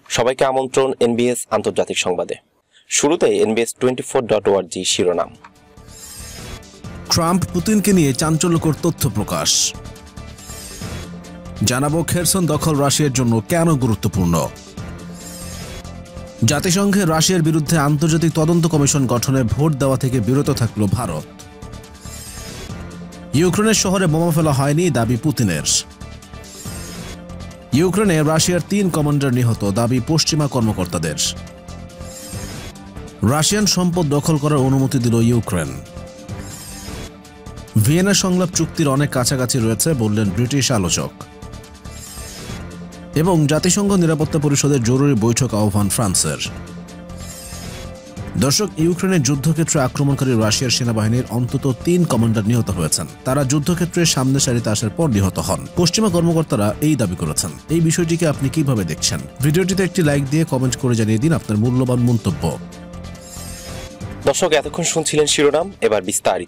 সবাইকে আমন্ত্রণ এনবিএস আন্তর্জাতিক সংবাদে। শুরুতে NBS24.org শিরোনাম। ট্রাম্প পুতিনকে নিয়ে চাঞ্চল্যকর তথ্য প্রকাশ। জানাবো খেরসন দখল রাশিয়ার জন্য কেন গুরুত্বপূর্ণ। জাতিসংঘে রাশিয়ার বিরুদ্ধে আন্তর্জাতিক তদন্ত কমিশন গঠনে ভোট দেওয়া থেকে বিরত থাকল ভারত। ইউক্রেনের শহরে বোমা ফেলা হয়নি দাবি পুতিনের। ইউক্রেনে রাশিয়ার 3 কমান্ডার নিহত দাবি পশ্চিমা কর্মকর্তাদের। রাশিয়ান সম্পদ দখল করার অনুমতি দিল ইউক্রেন। ভিয়েনা সংলাপ চুক্তির অনেক কাছাকাছি রয়েছে বললেন ব্রিটিশ আলোচক। এবং জাতিসংঘ নিরাপত্তা পরিষদের জরুরি বৈঠক আহ্বান ফ্রান্সের। দর্শক, ইউক্রেনের যুদ্ধক্ষেত্রে আক্রমণকারী রাশিয়ার সেনাবাহিনীর অন্তত 3 কমান্ডার নিহত হয়েছেন। তারা যুদ্ধক্ষেত্রে সামনে সারিতে আসার পর নিহত হন। পশ্চিমা কর্মকর্তারা এই দাবি করেছেন। এই বিষয়টিকে আপনি কিভাবে দেখছেন? ভিডিওটিতে একটি লাইক দিয়ে কমেন্ট করে জানিয়ে দিন আপনার মূল্যবান মন্তব্য। দর্শক, এতক্ষণ শুনছিলেন শিরোনাম, এবার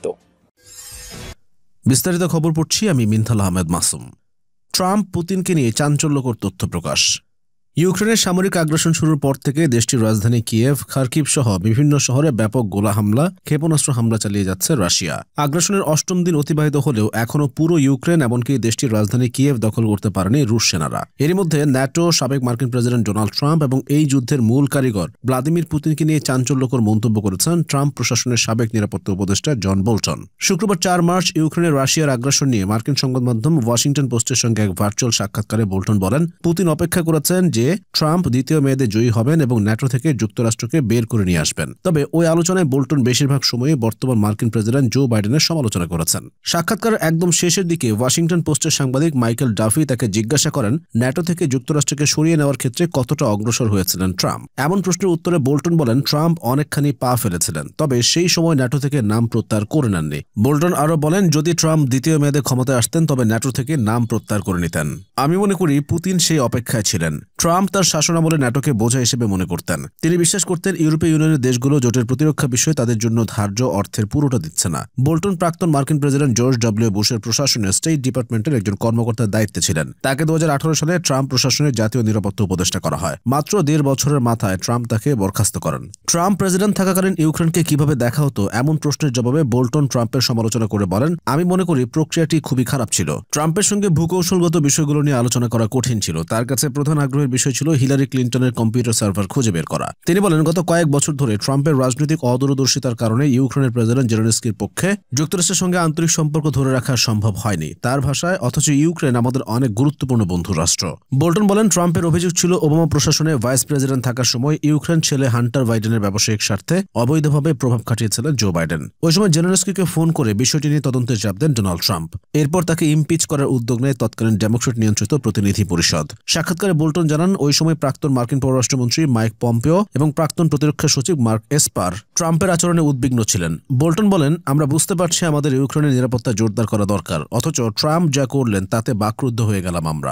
বিস্তারিত খবর পড়ছি আমি মিনথাল আহমেদ মাসুম। ট্রাম্প পুতিনকে নিয়ে চাঞ্চল্যকর তথ্য প্রকাশ। ইউক্রেনের সামরিক আগ্রাসন শুরুর পর থেকে দেশটির রাজধানী কিয়েভ, খার্কিভ সহ বিভিন্ন শহরে ব্যাপক গোলা হামলা, ক্ষেপণাস্ত্র হামলা চালিয়ে যাচ্ছে রাশিয়া। আগ্রাসনের 8ম দিন অতিবাহিত হলেও এখনও পুরো ইউক্রেন এমনকি দেশটির রাজধানী কিয়েভ দখল করতে পারেনি রুশ সেনারা। এরই মধ্যে ন্যাটো, সাবেক মার্কিন প্রেসিডেন্ট ডোনাল্ড ট্রাম্প এবং এই যুদ্ধের মূল কারিগর ভ্লাদিমির পুতিনকে নিয়ে চাঞ্চল্যকর মন্তব্য করেছেন ট্রাম্প প্রশাসনের সাবেক নিরাপত্তা উপদেষ্টা জন বোল্টন। শুক্রবার 4 মার্চ ইউক্রেনের রাশিয়ার আগ্রাসন নিয়ে মার্কিন সংবাদ মাধ্যম ওয়াশিংটন পোস্টের সঙ্গে এক ভার্চুয়াল সাক্ষাৎকারে বোল্টন বলেন, পুতিন অপেক্ষা করেছেন যে ট্রাম্প দ্বিতীয় মেয়াদে জয়ী হবেন এবং ন্যাটো থেকে যুক্তরাষ্ট্রকে বের করে নিয়ে আসবেন। তবে ওই আলোচনায় বোল্টন বেশিরভাগ সময়ে বর্তমান মার্কিন প্রেসিডেন্ট জো বাইডেনের সমালোচনা করেছেন। সাক্ষাৎকারের একদম শেষের দিকে ওয়াশিংটন পোস্টের সাংবাদিক মাইকেল ডাফি তাকে জিজ্ঞাসা করেন, ন্যাটো থেকে যুক্তরাষ্ট্রকে সরিয়ে নেওয়ার ক্ষেত্রে কতটা অগ্রসর হয়েছিলেন ট্রাম্প। এমন প্রশ্নের উত্তরে বোল্টন বলেন, ট্রাম্প অনেকখানি পা ফেলেছিলেন, তবে সেই সময় ন্যাটো থেকে নাম প্রত্যাহার করে নেননি। বোল্টন আরও বলেন, যদি ট্রাম্প দ্বিতীয় মেয়াদে ক্ষমতায় আসতেন তবে ন্যাটো থেকে নাম প্রত্যাহার করে নিতেন। আমি মনে করি পুতিন সেই অপেক্ষায় ছিলেন। ট্রাম্প তার শাসনামলে ন্যাটোকে বোঝা হিসেবে মনে করতেন। তিনি বিশ্বাস করতেন ইউরোপীয় ইউনিয়নের দেশগুলো জোটের প্রতিরক্ষা বিষয়ে তাদের জন্য ধার্য অর্থের পুরোটা দিচ্ছে না। বোল্টন প্রাক্তন মার্কিন প্রেসিডেন্ট জর্জ ডব্লিউ বুশের প্রশাসনে স্টেট ডিপার্টমেন্টের একজন কর্মকর্তার দায়িত্বে ছিলেন। তাকে 2018 সালে ট্রাম্প প্রশাসনের জাতীয় নিরাপত্তা উপদেষ্টা করা হয়। মাত্র 1.5 বছরের মাথায় ট্রাম্প তাকে বরখাস্ত করেন। ট্রাম্প প্রেসিডেন্ট থাকাকালীন ইউক্রেনকে কিভাবে দেখা হতো এমন প্রশ্নের জবাবে বোল্টন ট্রাম্পের সমালোচনা করে বলেন, আমি মনে করি প্রক্রিয়াটি খুবই খারাপ ছিল। ট্রাম্পের সঙ্গে ভূকৌশলগত বিষয়গুলো নিয়ে আলোচনা করা কঠিন ছিল। তার কাছে প্রধান আগ্রহের বিষয় ছিল হিলারি ক্লিন্টনের কম্পিউটার সার্ভার খুঁজে বের করা। তিনি বলেন, গত কয়েক বছর ধরে ট্রাম্পের রাজনৈতিক অদূরদর্শিতার কারণে ইউক্রেনের প্রেসিডেন্ট জেলেনস্কির পক্ষে যুক্তরাষ্ট্রের সঙ্গে আন্তরিক সম্পর্ক ধরে রাখা সম্ভব হয়নি। তার ভাষায়, অথচ ইউক্রেন আমাদের অনেক গুরুত্বপূর্ণ বন্ধু রাষ্ট্র। বোল্টন বলেন, ট্রাম্পের অভিযোগ ছিল ওবামা প্রশাসনে ভাইস প্রেসিডেন্ট থাকার সময় ইউক্রেন ছেলে হান্টার বাইডেনের ব্যবসায়িক স্বার্থে অবৈধভাবে প্রভাব খাটিয়েছিলেন জো বাইডেন। ওই সময় জেলেনস্কিকে ফোন করে বিষয়টি নিয়ে তদন্তের চাপ দেন ডোনাল্ড ট্রাম্প। এরপর তাকে ইমপিচ করার উদ্যোগ নেয় তৎকালীন ডেমোক্রেট নিয়ন্ত্রিত প্রতিনিধি পরিষদ। সাক্ষাৎকারে বোল্টন জানান, ওই সময় প্রাক্তন মার্কিন পররাষ্ট্রমন্ত্রী মাইক পম্পেও এবং প্রাক্তন প্রতিরক্ষা সচিব মার্ক এসপার ট্রাম্পের আচরণে উদ্বিগ্ন ছিলেন। বোল্টন বলেন, আমরা বুঝতে পারছি আমাদের ইউক্রেনের নিরাপত্তা জোরদার করা দরকার, অথচ ট্রাম্প যা করলেন তাতে বাকরুদ্ধ হয়ে গেলাম আমরা।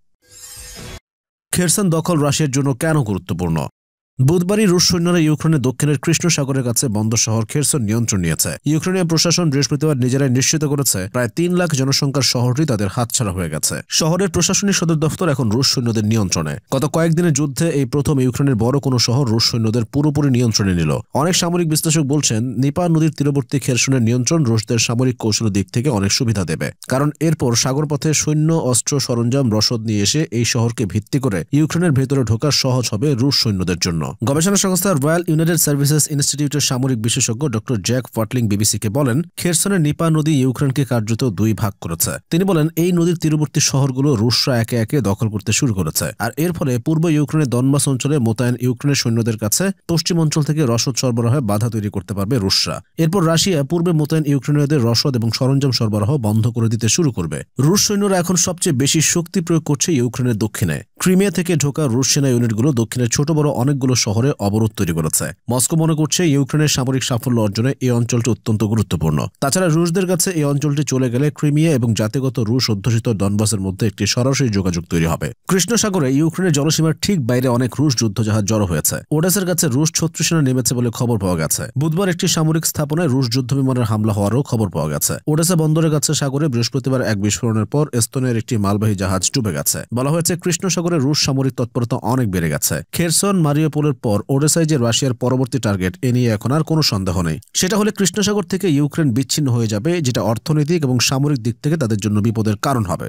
খেরসন দখল রাশিয়ার জন্য কেন গুরুত্বপূর্ণ? বুধবারই রুশ সৈন্যরা ইউক্রেনের দক্ষিণের কৃষ্ণ সাগরের কাছে বন্দর শহর খেরসন নিয়ন্ত্রণ নিয়েছে। ইউক্রেনীয় প্রশাসন বৃহস্পতিবার নিজেরাই নিশ্চিত করেছে প্রায় 3 লাখ জনসংখ্যার শহরটি তাদের হাতছাড়া হয়ে গেছে। শহরের প্রশাসনিক সদর দফতর এখন রুশ সৈন্যদের নিয়ন্ত্রণে। গত কয়েকদিনের যুদ্ধে এই প্রথম ইউক্রেনের বড় কোনো শহর রুশ সৈন্যদের পুরোপুরি নিয়ন্ত্রণে নিল। অনেক সামরিক বিশ্লেষক বলছেন, নিপার নদীর তীরবর্তী খেরসনের নিয়ন্ত্রণ রুশদের সামরিক কৌশলের দিক থেকে অনেক সুবিধা দেবে, কারণ এরপর সাগরপথে সৈন্য, অস্ত্র, সরঞ্জাম, রসদ নিয়ে এসে এই শহরকে ভিত্তি করে ইউক্রেনের ভেতরে ঢোকা সহজ হবে রুশ সৈন্যদের জন্য। গবেষণা সংস্থা রয়্যাল ইউনাইটেড সার্ভিসেস ইনস্টিটিউটের সামরিক বিশেষজ্ঞ ডক্টর জ্যাক ফাটলিং বিবিসিকে বলেন, খেরসনের নিপা নদী ইউক্রেনকে কার্যত 2 ভাগ করেছে। তিনি বলেন, এই নদীর তীরবর্তী শহরগুলো রুশরা একে একে দখল করতে শুরু করেছে, আর এর ফলে পূর্ব ইউক্রেনের দনবাস অঞ্চলে মোতায়েন ইউক্রেনের সৈন্যদের কাছে পশ্চিম অঞ্চল থেকে রসদ সরবরাহে বাধা তৈরি করতে পারবে রুশরা। এরপর রাশিয়া পূর্বে মোতায়েন ইউক্রেনীয়দের রসদ এবং সরঞ্জাম সরবরাহ বন্ধ করে দিতে শুরু করবে। রুশ সৈন্যরা এখন সবচেয়ে বেশি শক্তি প্রয়োগ করছে ইউক্রেনের দক্ষিণে। ক্রিমিয়া থেকে ঢোকা রুশ সেনা ইউনিটগুলো দক্ষিণের ছোট বড় অনেকগুলো অনেকগুলো শহরে অবরোধ তৈরি করেছে। মস্কো মনে করছে ইউক্রেনের সামরিক সাফল্য অর্জনে এই অঞ্চলটি অত্যন্ত গুরুত্বপূর্ণ। তাছাড়া রুশদের কাছে এই অঞ্চলটি চলে গেলে ক্রিমিয়া এবং জাতিগত রুশ অধ্যুষিত ডনবাসের মধ্যে একটি সরাসরি যোগাযোগ তৈরি হবে। কৃষ্ণ সাগরে ইউক্রেনের জলসীমার ঠিক বাইরে অনেক রুশ যুদ্ধজাহাজ জড়ো হয়েছে। ওডেসার কাছে রুশ 36 সেনা নেমেছে বলে খবর পাওয়া গেছে। বুধবার একটি সামরিক স্থাপনায় রুশ যুদ্ধবিমানের হামলা হওয়ারও খবর পাওয়া গেছে। ওডেসা বন্দরের কাছে সাগরে বৃহস্পতিবার এক বিস্ফোরণের পর এস্তোনিয়ার একটি মালবাহী জাহাজ ডুবে গেছে। বলা হয়েছে কৃষ্ণ সাগরে রুশ সামরিক তৎপরতা অনেক বেড়ে গেছে। খেরসন মারিউপোলের পর ওডেসায় যে রাশিয়ার পরবর্তী টার্গেট, এ নিয়ে এখন আর কোনো সন্দেহ নেই। সেটা হলে কৃষ্ণ সাগর থেকে ইউক্রেন বিচ্ছিন্ন হয়ে যাবে, যেটা অর্থনৈতিক এবং সামরিক দিক থেকে তাদের জন্য বিপদের কারণ হবে।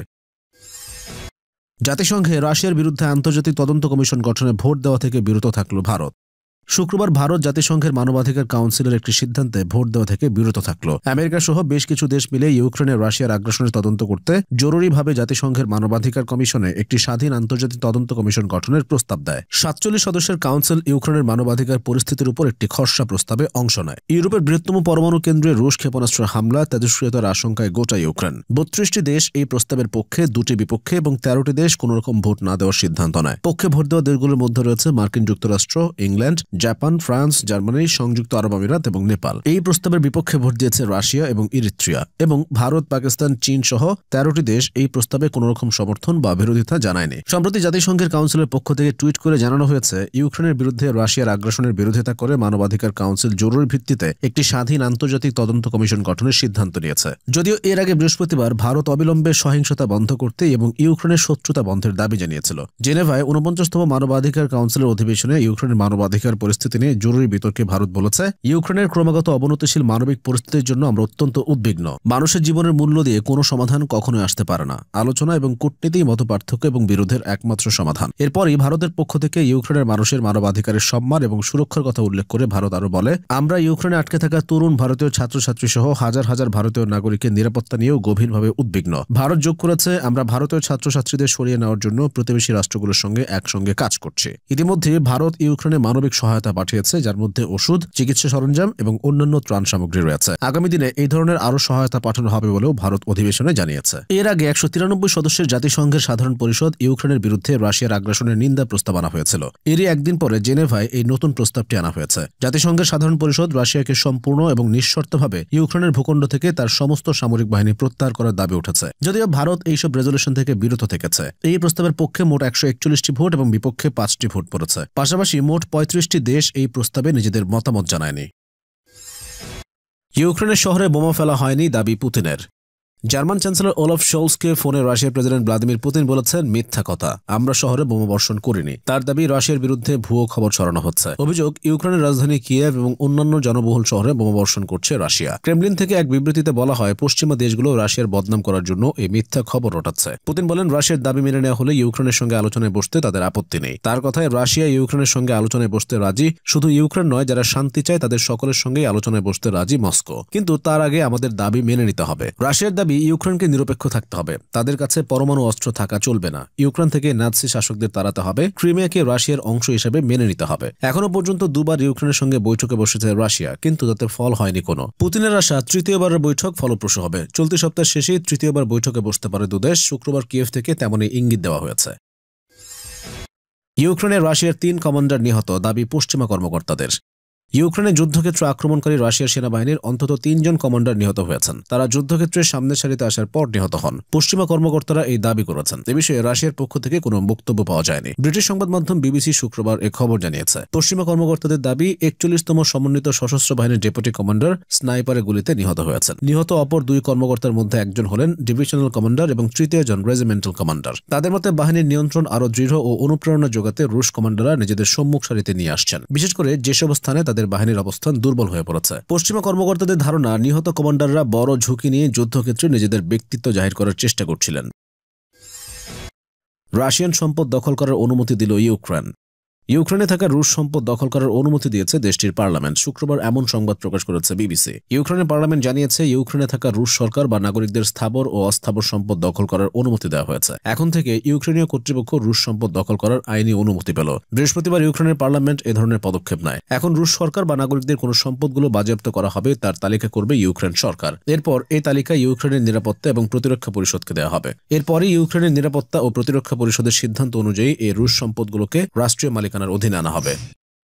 জাতিসংঘে রাশিয়ার বিরুদ্ধে আন্তর্জাতিক তদন্ত কমিশন গঠনে ভোট দেওয়া থেকে বিরত থাকল ভারত। শুক্রবার ভারত জাতিসংঘের মানবাধিকার কাউন্সিলের একটি সিদ্ধান্তে ভোট দেওয়া থেকে বিরত থাকল। আমেরিকা সহ বেশ কিছু দেশ মিলে ইউক্রেনের রাশিয়ার আগ্রাসনের তদন্ত করতে জরুরিভাবে জাতিসংঘের মানবাধিকার কমিশনে একটি স্বাধীন আন্তর্জাতিক তদন্ত কমিশন গঠনের প্রস্তাব দেয়। 47 সদস্যের কাউন্সিল ইউক্রেনের মানবাধিকার পরিস্থিতির উপর একটি খসড়া প্রস্তাবে অংশ নেয়। ইউরোপের বৃহত্তম পরমাণু কেন্দ্রে রুশ ক্ষেপণাস্ত্র হামলা, তেজস্ক্রিয়তার আশঙ্কায় গোটা ইউক্রেন। 32টি দেশ এই প্রস্তাবের পক্ষে, 2টি বিপক্ষে এবং 13টি দেশ কোনোরকম ভোট না দেওয়ার সিদ্ধান্ত নেয়। পক্ষে ভোট দেওয়া দেশগুলোর মধ্যে রয়েছে মার্কিন যুক্তরাষ্ট্র, ইংল্যান্ড, জাপান, ফ্রান্স, জার্মানি, সংযুক্ত আরব আমিরাত এবং নেপাল। এই প্রস্তাবের বিপক্ষে ভোট দিয়েছে রাশিয়া এবং ইরিত্রিয়া। এবং ভারত, পাকিস্তান, চীন সহ 13টি দেশ এই প্রস্তাবে কোনোরকম সমর্থন বা বিরোধিতা জানায়নি। সম্প্রতি জাতিসংঘের কাউন্সিলের পক্ষ থেকে টুইট করে জানানো হয়েছে, ইউক্রেনের বিরুদ্ধে রাশিয়ার আগ্রাসনের বিরোধিতা করে মানবাধিকার কাউন্সিল জরুরি ভিত্তিতে একটি স্বাধীন আন্তর্জাতিক তদন্ত কমিশন গঠনের সিদ্ধান্ত নিয়েছে। যদিও এর আগে বৃহস্পতিবার ভারত অবিলম্বে সহিংসতা বন্ধ করতে এবং ইউক্রেনের শত্রুতা বন্ধের দাবি জানিয়েছিল। জেনেভায় 49তম মানবাধিকার কাউন্সিলের অধিবেশনে ইউক্রেনের মানবাধিকার পরিস্থিতি নিয়ে জরুরি বিতর্কে ভারত বলেছে, ইউক্রেনের ক্রমাগত অবনতিশীল মানবিক পরিস্থিতির জন্য আমরা অত্যন্ত উদ্বিগ্ন। মানুষের জীবনের মূল্য দিয়ে কোনো সমাধান কখনোই আসতে পারে না। আলোচনা এবং কূটনীতি মতপার্থক্য এবং বিরোধের একমাত্র সমাধান। এরপরই ভারতের পক্ষ থেকে ইউক্রেনের মানুষের মানবাধিকারের সম্মান এবং সুরক্ষার কথা উল্লেখ করে ভারত আরও বলে, আমরা ইউক্রেনে আটকে থাকা তরুণ ভারতীয় ছাত্রছাত্রী সহ হাজার হাজার ভারতীয় নাগরিকের নিরাপত্তা নিয়েও গভীরভাবে উদ্বিগ্ন। ভারত যোগ করেছে, আমরা ভারতীয় ছাত্রছাত্রীদের সরিয়ে নেওয়ার জন্য প্রতিবেশী রাষ্ট্রগুলোর সঙ্গে একসঙ্গে কাজ করছি। ইতিমধ্যে ভারত ইউক্রেনে মানবিক সহায়তা পাঠিয়েছে, যার মধ্যে ওষুধ, চিকিৎসা সরঞ্জাম এবং অন্যান্য ত্রাণ সামগ্রী রয়েছে। আগামী দিনে এই ধরনের আরও সহায়তা পাঠানো হবে বলেও ভারত অধিবেশনে জানিয়েছে। এর আগে 193 সদস্যের জাতিসংঘের সাধারণ পরিষদ ইউক্রেনের বিরুদ্ধে রাশিয়ার আগ্রাসনের নিন্দা প্রস্তাব আনা হয়েছিল। এরই একদিন পরে জেনেভায় এই নতুন প্রস্তাবটি আনা হয়েছে। জাতিসংঘের সাধারণ পরিষদ রাশিয়াকে সম্পূর্ণ এবং নিঃশর্তভাবে ইউক্রেনের ভূখণ্ড থেকে তার সমস্ত সামরিক বাহিনী প্রত্যাহার করার দাবি উঠেছে। যদিও ভারত এইসব রেজলিউশন থেকে বিরত থেকেছে। এই প্রস্তাবের পক্ষে মোট 141টি ভোট এবং বিপক্ষে 5টি ভোট পড়েছে। পাশাপাশি মোট 35টি দেশ এই প্রস্তাবে নিজেদের মতামত জানায়নি। ইউক্রেনের শহরে বোমা ফেলা হয়নি দাবি পুতিনের। জার্মান চ্যান্সেলর ওলাফ শোলসকে ফোনে রাশিয়ার প্রেসিডেন্ট ভ্লাদিমির পুতিন বলেছেন, মিথ্যা কথা, আমরা শহরে বোমা বর্ষণ করিনি। তার দাবি, রাশিয়ার বিরুদ্ধে ভুয়ো খবর ছড়ানো হচ্ছে। অভিযোগ, ইউক্রেনের রাজধানী কিয়েভ এবং অন্যান্য জনবহুল শহরে বোমা বর্ষণ করছে রাশিয়া। ক্রেমলিন থেকে এক বিবৃতিতে বলা হয়, পশ্চিমা দেশগুলো রাশিয়ার বদনাম করার জন্য এই মিথ্যা খবর রটাচ্ছে। পুতিন বলেন, রাশিয়ার দাবি মেনে নেওয়া হলে ইউক্রেনের সঙ্গে আলোচনায় বসতে তাদের আপত্তি নেই। তার কথায়, রাশিয়া ইউক্রেনের সঙ্গে আলোচনায় বসতে রাজি। শুধু ইউক্রেন নয়, যারা শান্তি চায় তাদের সকলের সঙ্গেই আলোচনায় বসতে রাজি মস্কো। কিন্তু তার আগে আমাদের দাবি মেনে নিতে হবে। রাশিয়ার দাবি, ইউক্রেনকে নিরপেক্ষ থাকতে হবে। তাদের কাছে পরমাণু অস্ত্র থাকা চলবে না। ইউক্রেন থেকে নাৎসি শাসকদের তাড়াতে হবে। ক্রিমিয়াকে রাশিয়ার অংশ হিসেবে মেনে নিতে হবে। এখনো পর্যন্ত দুবার ইউক্রেনের সঙ্গে বৈঠকে বসেছে রাশিয়া, কিন্তু তাতে ফল হয়নি কোনো। পুতিনের আশা, তৃতীয়বারের বৈঠক ফলপ্রসূ হবে। চলতি সপ্তাহের শেষেই তৃতীয়বার বৈঠকে বসতে পারে দুদেশ। শুক্রবার কিয়েভ থেকে তেমনই ইঙ্গিত দেওয়া হয়েছে। ইউক্রেনে রাশিয়ার 3 কমান্ডার নিহত, দাবি পশ্চিমা কর্মকর্তাদের। ইউক্রেনে যুদ্ধক্ষেত্রে আক্রমণকারী রাশিয়ার সেনাবাহিনীর অন্তত 3 জন কমান্ডার নিহত হয়েছেন। তারা যুদ্ধক্ষেত্রের সামনের সারিতে আসার পর নিহত হন। পশ্চিমা কর্মকর্তারা এই দাবি করেছেন। এ বিষয়ে রাশিয়ার পক্ষ থেকে কোনো বক্তব্য পাওয়া যায়নি। ব্রিটিশ সংবাদ মাধ্যম বিবিসি শুক্রবার এ খবর জানিয়েছে। পশ্চিমা কর্মকর্তাদের দাবি, 41তম সমন্বিত সশস্ত্র বাহিনীর ডেপুটি কমান্ডার স্নাইপারের গুলিতে নিহত হয়েছেন। নিহত অপর 2 কর্মকর্তার মধ্যে একজন হলেন ডিভিশনাল কমান্ডার এবং তৃতীয় জন রেজিমেন্টাল কমান্ডার। তাদের মতে বাহিনীর নিয়ন্ত্রণ আরও দৃঢ় ও অনুপ্রেরণা যোগাতে রুশ কমান্ডাররা নিজেদের সম্মুখ সারিতে নিয়ে আসছেন, বিশেষ করে যেসব স্থানে তাদের বাহিনীর অবস্থান দুর্বল হয়ে পড়েছে। পশ্চিমা কর্মকর্তাদের ধারণা, নিহত কমান্ডাররা বড় ঝুঁকি নিয়ে যুদ্ধক্ষেত্রে নিজেদের ব্যক্তিত্ব জাহির করার চেষ্টা করছিলেন। রাশিয়ান সম্পদ দখল করার অনুমতি দিল ইউক্রেন। ইউক্রেনে থাকা রুশ সম্পদ দখল করার অনুমতি দিয়েছে দেশটির পার্লামেন্ট। শুক্রবার এমন সংবাদ প্রকাশ করেছে বিবিসি। ইউক্রেনের পার্লামেন্ট জানিয়েছে, ইউক্রেনে থাকা রুশ সরকার বা নাগরিকদের স্থাবর ও অস্থাবর সম্পদ দখল করার অনুমতি দেওয়া হয়েছে। এখন থেকে ইউক্রেনীয় কর্তৃপক্ষ রুশ সম্পদ দখল করার আইনি অনুমতি পেল। বৃহস্পতিবার ইউক্রেনের পার্লামেন্ট এ ধরনের পদক্ষেপ নেয়। এখন রুশ সরকার বা নাগরিকদের কোন সম্পদগুলো বাজেয়াপ্ত করা হবে তার তালিকা করবে ইউক্রেন সরকার। এরপর এই তালিকা ইউক্রেনের নিরাপত্তা এবং প্রতিরক্ষা পরিষদকে দেওয়া হবে। এরপরই ইউক্রেনের নিরাপত্তা ও প্রতিরক্ষা পরিষদের সিদ্ধান্ত অনুযায়ী এই রুশ সম্পদগুলোকে রাষ্ট্রীয় মালিকানার অধীনে আনা হবে।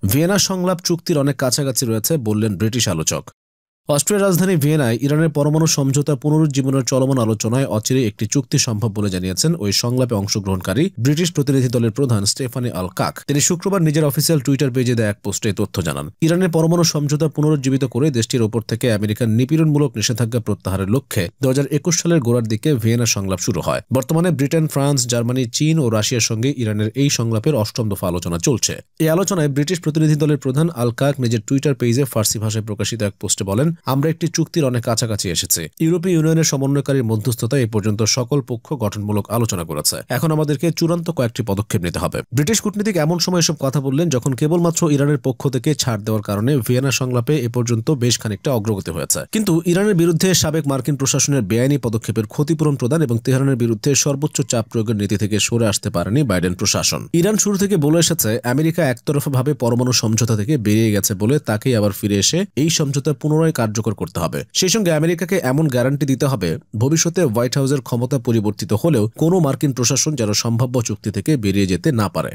ভিয়েনা সংলাপ চুক্তির অনেক কাছাকাছি রয়েছে বললেন ব্রিটিশ আলোচক। অস্ট্রিয়ার রাজধানী ভিয়েনায় ইরানের পরমাণু সমঝোতা পুনরুজ্জীবনের চলমান আলোচনায় অচিরেই একটি চুক্তি সম্ভব বলে জানিয়েছেন ওই সংলাপে অংশগ্রহণকারী ব্রিটিশ প্রতিনিধি দলের প্রধান স্টেফানি আল কাক। তিনি শুক্রবার নিজের অফিসিয়াল টুইটার পেজে দেয়া এক পোস্টে তথ্য জানান। ইরানের পরমাণু সমঝোতা পুনরুজ্জীবিত করে দেশটির ওপর থেকে আমেরিকার নিপীড়নমূলক নিষেধাজ্ঞা প্রত্যাহারের লক্ষ্যে 2021 সালের গোড়ার দিকে ভিয়েনা সংলাপ শুরু হয়। বর্তমানে ব্রিটেন, ফ্রান্স, জার্মানি, চীন ও রাশিয়ার সঙ্গে ইরানের এই সংলাপের 8ম দফা আলোচনা চলছে। এই আলোচনায় ব্রিটিশ প্রতিনিধি দলের প্রধান আল কাক নিজের টুইটার পেজে ফার্সি ভাষায় প্রকাশিত এক পোস্টে বলেন, আমরা একটি চুক্তির অনেক কাছাকাছি এসেছে। ইউরোপীয় ইউনিয়নের সমন্বয়কারীর মধ্যস্থতায় এ পর্যন্ত সকল পক্ষ গঠনমূলক আলোচনা করেছে। এখন আমাদেরকে চূড়ান্ত কয়েকটি পদক্ষেপ নিতে হবে। ব্রিটিশ কূটনীতিক এমন সময় এসব কথা বললেন যখন কেবলমাত্র ইরানের পক্ষ থেকে ছাড় দেওয়ার কারণে ভিয়েনা সংলাপে এ পর্যন্ত বেশ খানিকটা অগ্রগতি হয়েছে। কিন্তু ইরানের বিরুদ্ধে সাবেক মার্কিন প্রশাসনের বেআইনি পদক্ষেপের ক্ষতিপূরণ প্রদান এবং তেহরানের বিরুদ্ধে সর্বোচ্চ চাপ প্রয়োগের নীতি থেকে সরে আসতে পারেনি বাইডেন প্রশাসন। ইরান শুরু থেকে বলে এসেছে আমেরিকা একতরফাভাবে পরমাণু সমঝোতা থেকে বেরিয়ে গেছে বলে তাকেই আবার ফিরে এসে এই সমঝোতা পুনরায় কার্যকর করতে হবে। সেই সঙ্গে আমেরিকাকে এমন গ্যারান্টি দিতে হবে ভবিষ্যতে হোয়াইট হাউসের ক্ষমতা পরিবর্তিত হলেও কোনো মার্কিন প্রশাসন যেন সম্ভাব্য চুক্তি থেকে বেরিয়ে যেতে না পারে।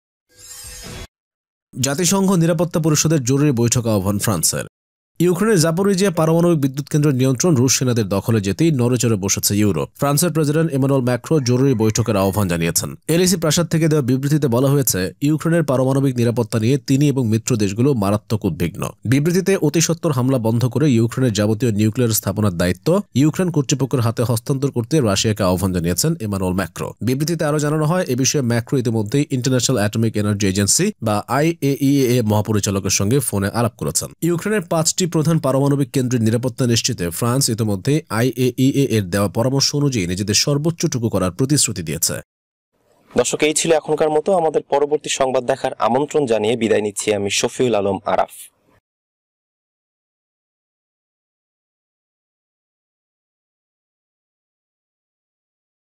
জাতিসংঘ নিরাপত্তা পরিষদের জরুরি বৈঠক আহ্বান ফ্রান্সের। ইউক্রেনের জাপোরিজিয়া পারমাণবিক বিদ্যুৎ কেন্দ্রের নিয়ন্ত্রণ রুশ সেনাদের দখলে যেতেই নড়েচড়ে বসেছে ইউরোপ। ফ্রান্সের প্রেসিডেন্ট ইমানুয়েল ম্যাক্রো জরুরি বৈঠকের আহ্বান জানিয়েছেন। এলএসি প্রাসাদ থেকে দেওয়া বিবৃতিতে বলা হয়েছে, ইউক্রেনের পারমাণবিক নিরাপত্তা নিয়ে তিনি এবং মিত্র দেশগুলো মারাত্মক উদ্বিগ্ন। বিবৃতিতে অতিসত্বর হামলা বন্ধ করে ইউক্রেনের যাবতীয় নিউক্লিয়ার স্থাপনার দায়িত্ব ইউক্রেন কর্তৃপক্ষের হাতে হস্তান্তর করতে রাশিয়াকে আহ্বান জানিয়েছেন ইমানুয়েল ম্যাক্রো। বিবৃতিতে আরও জানানো হয়, এ বিষয়ে ম্যাক্রো ইতিমধ্যেই ইন্টারন্যাশনাল অ্যাটমিক এনার্জি এজেন্সি বা IAEA মহাপরিচালকের সঙ্গে ফোনে আলাপ করেছেন। ইউক্রেনের 5টি প্রধান পারমাণবিক কেন্দ্রের নিরাপত্তা নিশ্চিতে ফ্রান্স ইতিমধ্যে IAEA এর দেওয়া পরামর্শ অনুযায়ী নিজেদের সর্বোচ্চটুকু করার প্রতিশ্রুতি দিয়েছে। দর্শক, এই ছিল এখনকার মতো। আমাদের পরবর্তী সংবাদ দেখার আমন্ত্রণ জানিয়ে বিদায় নিচ্ছি আমি শফিউল আলম আরাফ।